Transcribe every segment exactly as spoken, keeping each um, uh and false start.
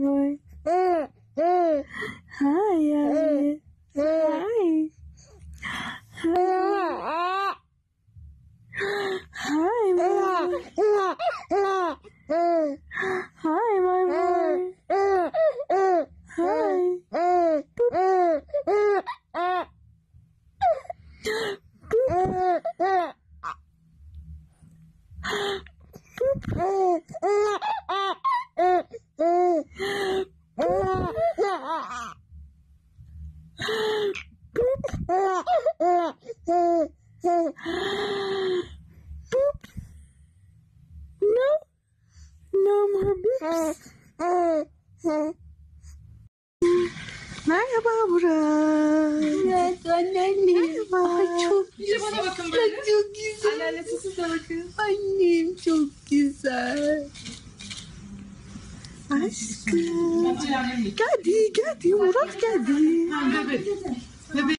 boy. Hi, Elliot. Hi. Hi. Hi, my boy. Hi, my boy. Hi. No, no more boops. Merhaba Burak. Evet anneannem. Merhaba. Ay çok Bir de güzel. bana bakın Ay, böyle. çok güzel. Anneannesi siz de bakın. Annem çok güzel. Aşkım. Ben anneannem değil. Geldi, geldi. Murat geldi. Bebek. Bebek.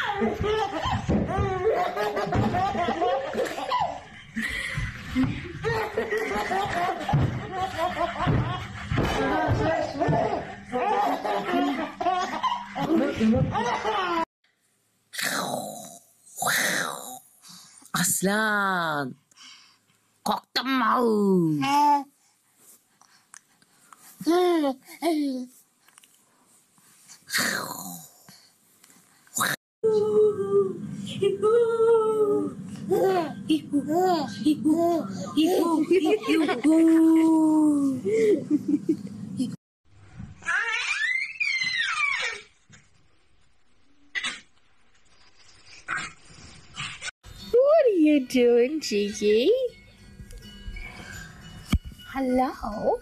Aslan. Korktun mu? What are you doing, Gigi? Hello.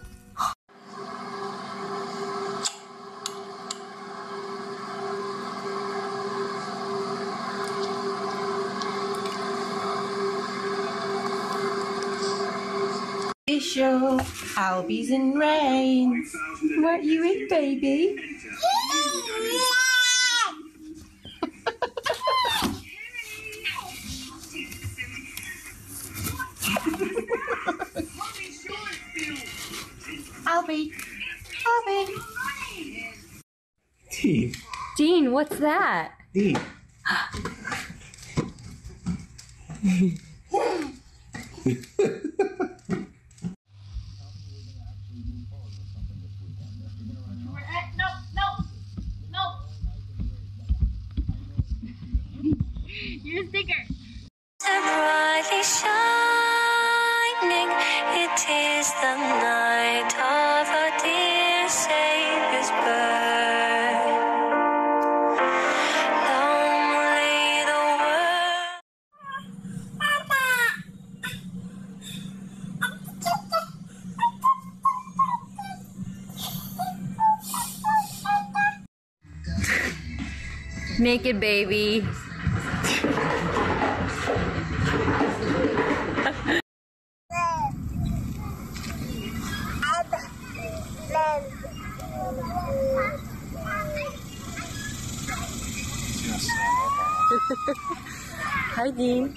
Show Albies and Rains. What you in, baby? Albie. Albie. Dean. Dean, what's that? Dean. No, no, no. You're a sticker. Brightly shining, it is the night of our dear Savior's birth. Long lay the world. Naked baby. Hi, Dean.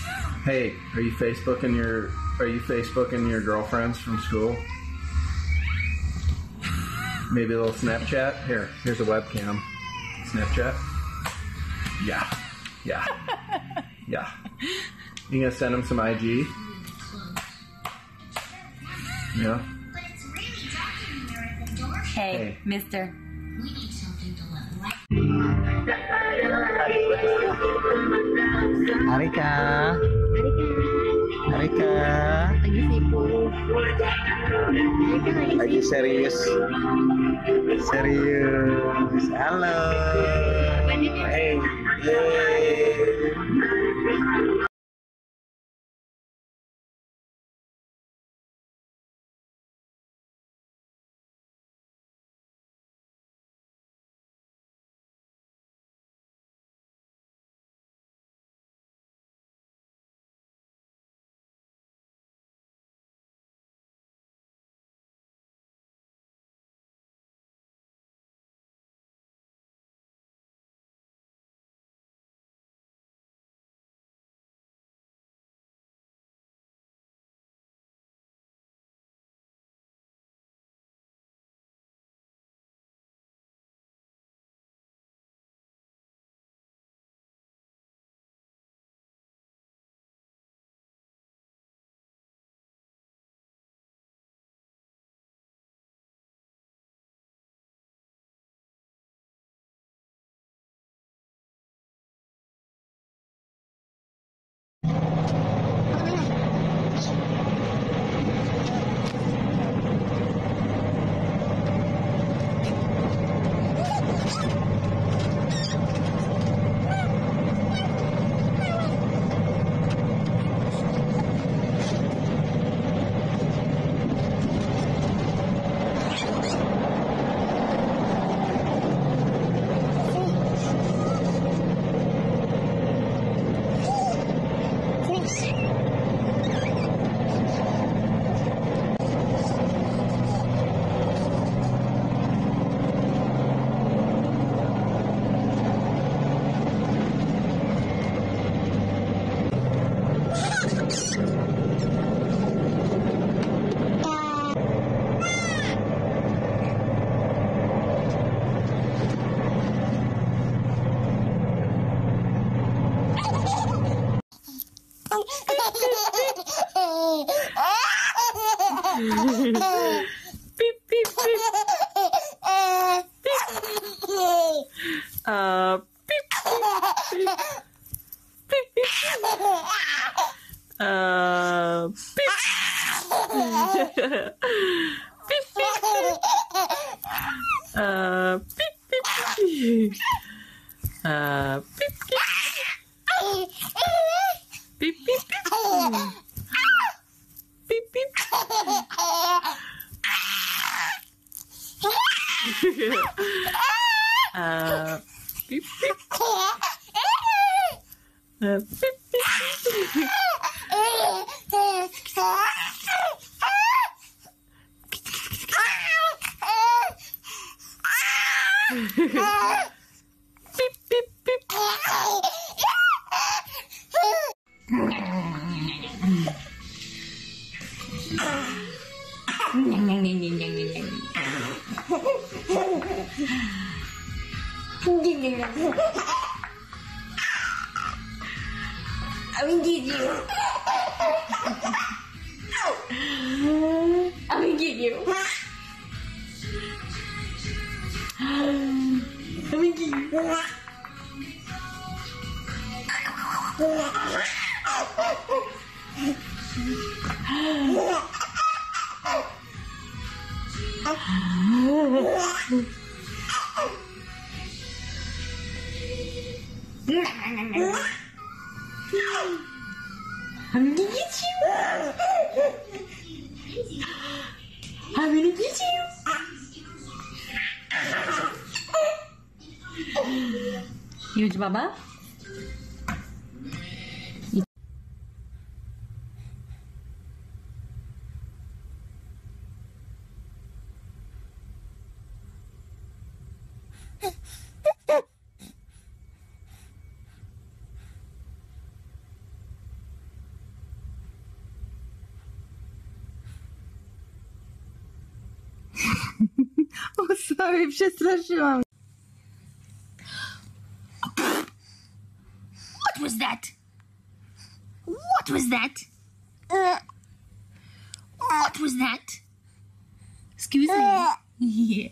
Hey, are you Facebooking your are you Facebooking your girlfriends from school? Maybe a little Snapchat. Here, here's a webcam. Snapchat. Yeah, yeah, yeah. You gonna send him some I G? Yeah. Hey, Hey. mister. Arika. Arika. Lagi sibuk. Lagi serius. Serius. Halo. Hey. Yeay. Beep, beep, beep. Uh, beep, beep, beep, beep, beep. Uh, beep. Beep, beep, beep. Uh, beep, beep, beep. Uh, beep, beep. Beep, beep, beep. Beep, beep. uh, beep, beep. Uh, beep, beep. Beep, beep, beep. I will get you. I will get you. I will get you. I'm gonna get you. I'm gonna get you. Huge Baba. O, sorry, przestraszyłam. What was that? What was that? What was that? Excuse me. Yeah.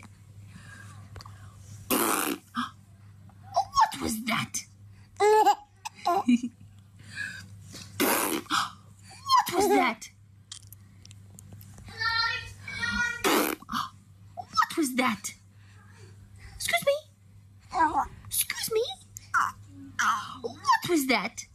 What was that? What was that? What was that? Excuse me? Excuse me? What was that?